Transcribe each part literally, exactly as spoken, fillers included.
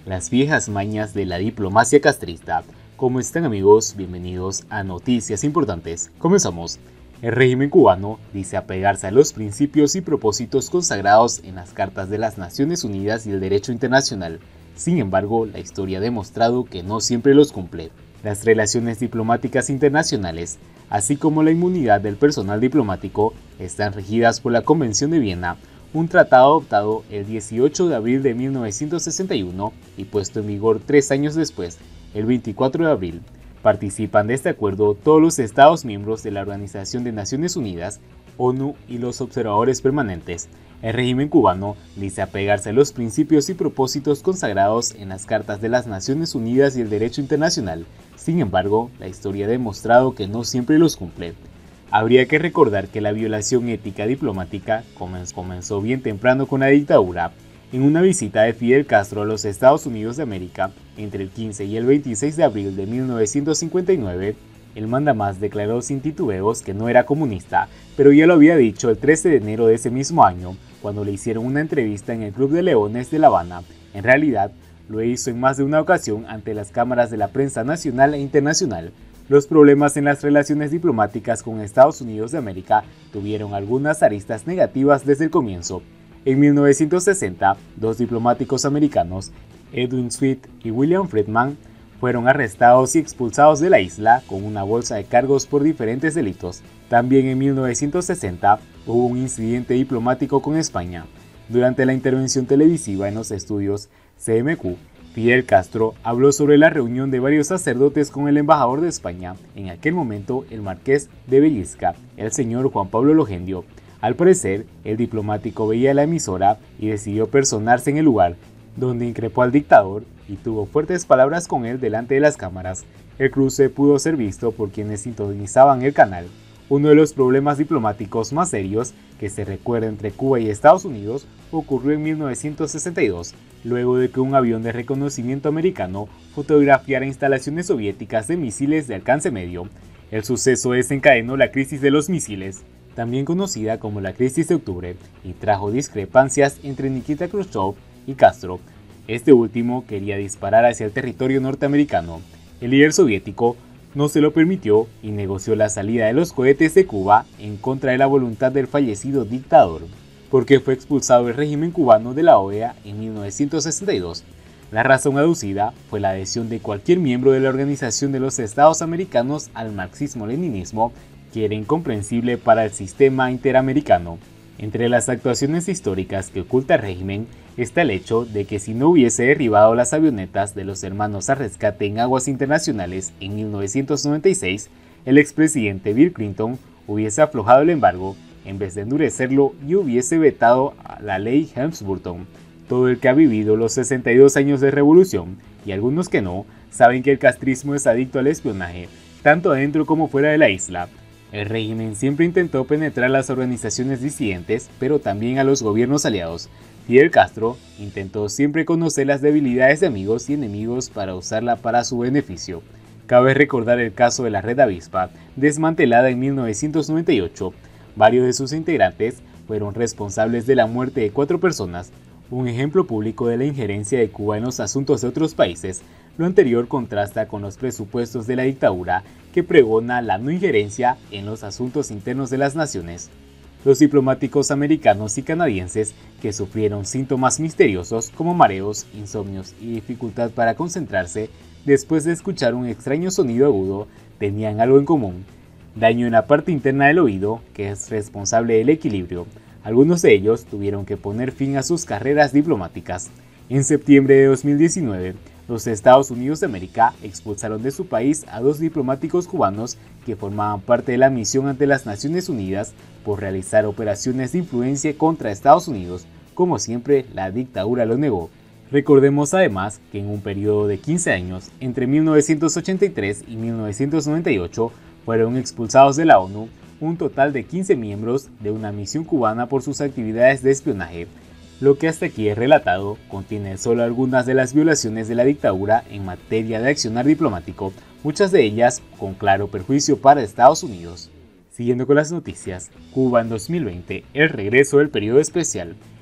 las viejas mañas de la diplomacia castrista. ¿Cómo están, amigos? Bienvenidos a Noticias Importantes. Comenzamos. El régimen cubano dice apegarse a los principios y propósitos consagrados en las cartas de las Naciones Unidas y el derecho internacional. Sin embargo, la historia ha demostrado que no siempre los cumple. Las relaciones diplomáticas internacionales, así como la inmunidad del personal diplomático, están regidas por la Convención de Viena, un tratado adoptado el dieciocho de abril de mil novecientos sesenta y uno y puesto en vigor tres años después, el veinticuatro de abril. Participan de este acuerdo todos los Estados miembros de la Organización de Naciones Unidas, ONU y los observadores permanentes. El régimen cubano dice apegarse a los principios y propósitos consagrados en las cartas de las Naciones Unidas y el derecho internacional. Sin embargo, la historia ha demostrado que no siempre los cumple. Habría que recordar que la violación ética diplomática comenzó bien temprano con la dictadura. En una visita de Fidel Castro a los Estados Unidos de América, entre el quince y el veintiséis de abril de mil novecientos cincuenta y nueve, el mandamás declaró sin titubeos que no era comunista, pero ya lo había dicho el trece de enero de ese mismo año, cuando le hicieron una entrevista en el Club de Leones de La Habana. En realidad, lo hizo en más de una ocasión ante las cámaras de la prensa nacional e internacional. Los problemas en las relaciones diplomáticas con Estados Unidos de América tuvieron algunas aristas negativas desde el comienzo. En mil novecientos sesenta, dos diplomáticos americanos, Edwin Sweet y William Friedman, fueron arrestados y expulsados de la isla con una bolsa de cargos por diferentes delitos. También en mil novecientos sesenta hubo un incidente diplomático con España. Durante la intervención televisiva en los estudios C M Q, Fidel Castro habló sobre la reunión de varios sacerdotes con el embajador de España, en aquel momento el marqués de Bellisca, el señor Juan Pablo Logendio. Al parecer, el diplomático veía la emisora y decidió personarse en el lugar, donde increpó al dictador y tuvo fuertes palabras con él delante de las cámaras. El cruce pudo ser visto por quienes sintonizaban el canal. Uno de los problemas diplomáticos más serios que se recuerda entre Cuba y Estados Unidos ocurrió en mil novecientos sesenta y dos, luego de que un avión de reconocimiento americano fotografiara instalaciones soviéticas de misiles de alcance medio. El suceso desencadenó la crisis de los misiles, también conocida como la crisis de octubre, y trajo discrepancias entre Nikita Khrushchev y Castro. Este último quería disparar hacia el territorio norteamericano. El líder soviético no se lo permitió y negoció la salida de los cohetes de Cuba en contra de la voluntad del fallecido dictador, porque fue expulsado el régimen cubano de la O E A en mil novecientos sesenta y dos. La razón aducida fue la adhesión de cualquier miembro de la Organización de los Estados Americanos al marxismo-leninismo, que era incomprensible para el sistema interamericano. Entre las actuaciones históricas que oculta el régimen está el hecho de que si no hubiese derribado las avionetas de los hermanos al rescate en aguas internacionales en mil novecientos noventa y seis, el expresidente Bill Clinton hubiese aflojado el embargo en vez de endurecerlo y hubiese vetado la ley Helms-Burton. Todo el que ha vivido los sesenta y dos años de revolución, y algunos que no, saben que el castrismo es adicto al espionaje, tanto adentro como fuera de la isla. El régimen siempre intentó penetrar las organizaciones disidentes, pero también a los gobiernos aliados. Fidel Castro intentó siempre conocer las debilidades de amigos y enemigos para usarla para su beneficio. Cabe recordar el caso de la Red Avispa, desmantelada en mil novecientos noventa y ocho. Varios de sus integrantes fueron responsables de la muerte de cuatro personas, un ejemplo público de la injerencia de Cuba en los asuntos de otros países. Lo anterior contrasta con los presupuestos de la dictadura, que pregona la no injerencia en los asuntos internos de las naciones. Los diplomáticos americanos y canadienses, que sufrieron síntomas misteriosos como mareos, insomnios y dificultad para concentrarse después de escuchar un extraño sonido agudo, tenían algo en común: daño en la parte interna del oído, que es responsable del equilibrio. Algunos de ellos tuvieron que poner fin a sus carreras diplomáticas. En septiembre de dos mil diecinueve, los Estados Unidos de América expulsaron de su país a dos diplomáticos cubanos que formaban parte de la misión ante las Naciones Unidas por realizar operaciones de influencia contra Estados Unidos. Como siempre, la dictadura lo negó. Recordemos además que en un periodo de quince años, entre mil novecientos ochenta y tres y mil novecientos noventa y ocho, fueron expulsados de la ONU un total de quince miembros de una misión cubana por sus actividades de espionaje. Lo que hasta aquí he relatado contiene solo algunas de las violaciones de la dictadura en materia de accionar diplomático, muchas de ellas con claro perjuicio para Estados Unidos. Siguiendo con las noticias, Cuba en dos mil veinte, el regreso del periodo especial.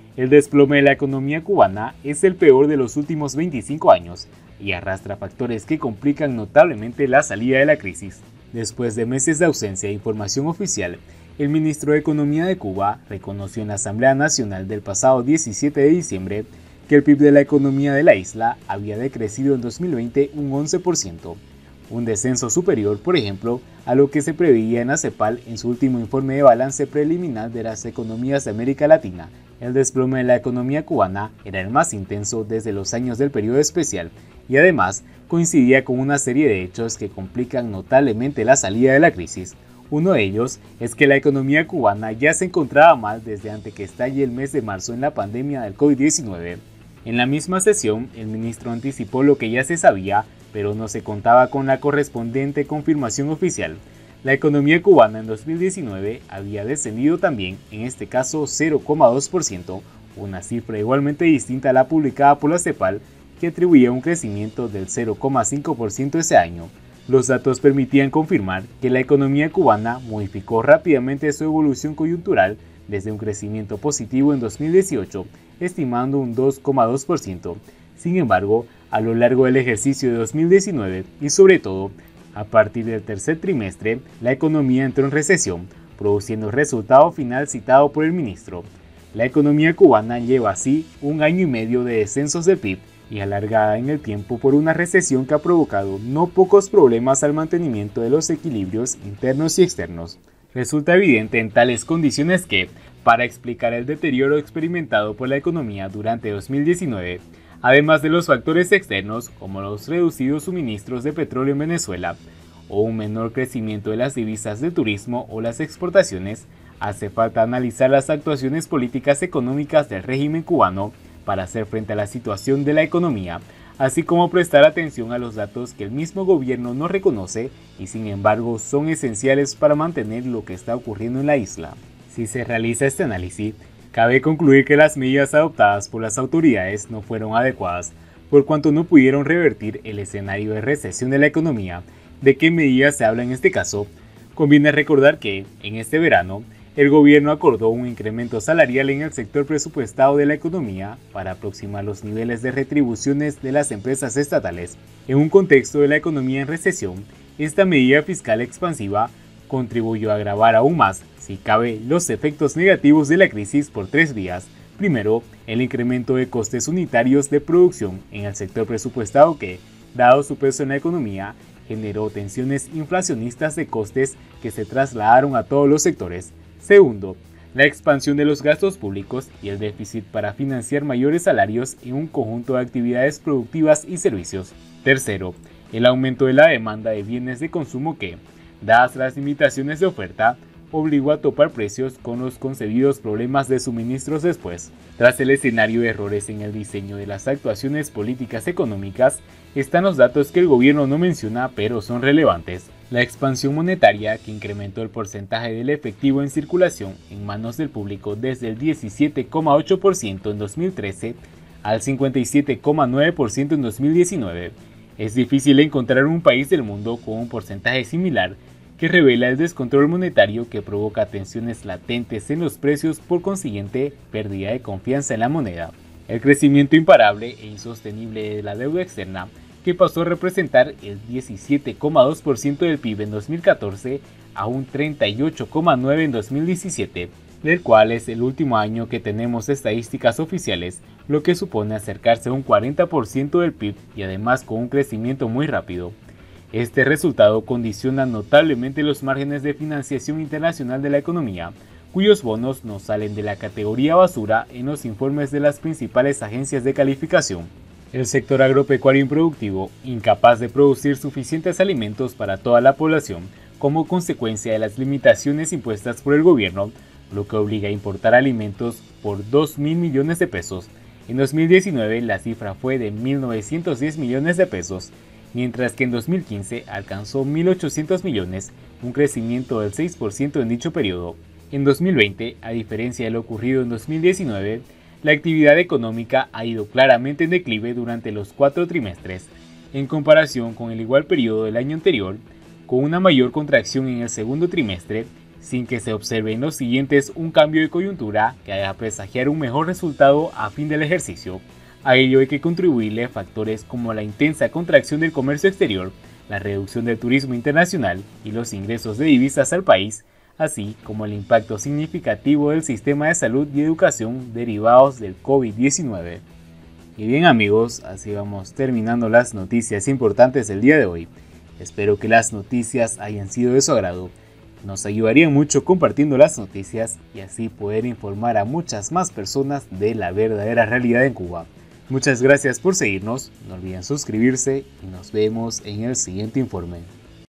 El desplome de la economía cubana es el peor de los últimos veinticinco años y arrastra factores que complican notablemente la salida de la crisis. Después de meses de ausencia de información oficial, el ministro de Economía de Cuba reconoció en la Asamblea Nacional del pasado diecisiete de diciembre que el P I B de la economía de la isla había decrecido en dos mil veinte un once por ciento, un descenso superior, por ejemplo, a lo que se preveía en la CEPAL en su último informe de balance preliminar de las economías de América Latina. El desplome de la economía cubana era el más intenso desde los años del periodo especial y además coincidía con una serie de hechos que complican notablemente la salida de la crisis. Uno de ellos es que la economía cubana ya se encontraba mal desde antes que estalle el mes de marzo en la pandemia del COVID diecinueve. En la misma sesión, el ministro anticipó lo que ya se sabía, pero no se contaba con la correspondiente confirmación oficial. La economía cubana en dos mil diecinueve había descendido también, en este caso cero coma dos por ciento, una cifra igualmente distinta a la publicada por la CEPAL, que atribuía un crecimiento del cero coma cinco por ciento ese año. Los datos permitían confirmar que la economía cubana modificó rápidamente su evolución coyuntural desde un crecimiento positivo en dos mil dieciocho, estimando un dos coma dos por ciento. Sin embargo, a lo largo del ejercicio de dos mil diecinueve y sobre todo a partir del tercer trimestre, la economía entró en recesión, produciendo el resultado final citado por el ministro. La economía cubana lleva así un año y medio de descensos del P I B y alargada en el tiempo por una recesión que ha provocado no pocos problemas al mantenimiento de los equilibrios internos y externos. Resulta evidente en tales condiciones que, para explicar el deterioro experimentado por la economía durante dos mil diecinueve, además de los factores externos como los reducidos suministros de petróleo en Venezuela o un menor crecimiento de las divisas de turismo o las exportaciones, hace falta analizar las actuaciones políticas económicas del régimen cubano para hacer frente a la situación de la economía, así como prestar atención a los datos que el mismo gobierno no reconoce y sin embargo son esenciales para mantener lo que está ocurriendo en la isla. Si se realiza este análisis, cabe concluir que las medidas adoptadas por las autoridades no fueron adecuadas, por cuanto no pudieron revertir el escenario de recesión de la economía. ¿De qué medidas se habla en este caso? Conviene recordar que, en este verano, el gobierno acordó un incremento salarial en el sector presupuestado de la economía para aproximar los niveles de retribuciones de las empresas estatales. En un contexto de la economía en recesión, esta medida fiscal expansiva contribuyó a agravar aún más, si cabe, los efectos negativos de la crisis por tres vías. Primero, el incremento de costes unitarios de producción en el sector presupuestado que, dado su peso en la economía, generó tensiones inflacionistas de costes que se trasladaron a todos los sectores. Segundo, la expansión de los gastos públicos y el déficit para financiar mayores salarios en un conjunto de actividades productivas y servicios. Tercero, el aumento de la demanda de bienes de consumo que, dadas las limitaciones de oferta, obligó a topar precios con los concebidos problemas de suministros después. Tras el escenario de errores en el diseño de las actuaciones políticas económicas, están los datos que el gobierno no menciona pero son relevantes. La expansión monetaria, que incrementó el porcentaje del efectivo en circulación en manos del público desde el diecisiete coma ocho por ciento en dos mil trece al cincuenta y siete coma nueve por ciento en dos mil diecinueve. Es difícil encontrar un país del mundo con un porcentaje similar, que revela el descontrol monetario que provoca tensiones latentes en los precios, por consiguiente, pérdida de confianza en la moneda. El crecimiento imparable e insostenible de la deuda externa, que pasó a representar el diecisiete coma dos por ciento del P I B en dos mil catorce a un treinta y ocho coma nueve por ciento en dos mil diecisiete, del cual es el último año que tenemos estadísticas oficiales, lo que supone acercarse a un cuarenta por ciento del P I B y además con un crecimiento muy rápido. Este resultado condiciona notablemente los márgenes de financiación internacional de la economía, cuyos bonos no salen de la categoría basura en los informes de las principales agencias de calificación. El sector agropecuario improductivo, incapaz de producir suficientes alimentos para toda la población, como consecuencia de las limitaciones impuestas por el gobierno, lo que obliga a importar alimentos por dos mil millones de pesos. En dos mil diecinueve la cifra fue de mil novecientos diez millones de pesos, mientras que en dos mil quince alcanzó mil ochocientos millones, un crecimiento del seis por ciento en dicho periodo. En dos mil veinte, a diferencia de lo ocurrido en dos mil diecinueve, la actividad económica ha ido claramente en declive durante los cuatro trimestres, en comparación con el igual periodo del año anterior, con una mayor contracción en el segundo trimestre sin que se observe en los siguientes un cambio de coyuntura que haga presagiar un mejor resultado a fin del ejercicio. A ello hay que contribuirle factores como la intensa contracción del comercio exterior, la reducción del turismo internacional y los ingresos de divisas al país, así como el impacto significativo del sistema de salud y educación derivados del COVID diecinueve. Y bien amigos, así vamos terminando las noticias importantes del día de hoy. Espero que las noticias hayan sido de su agrado. Nos ayudarían mucho compartiendo las noticias y así poder informar a muchas más personas de la verdadera realidad en Cuba. Muchas gracias por seguirnos, no olviden suscribirse y nos vemos en el siguiente informe.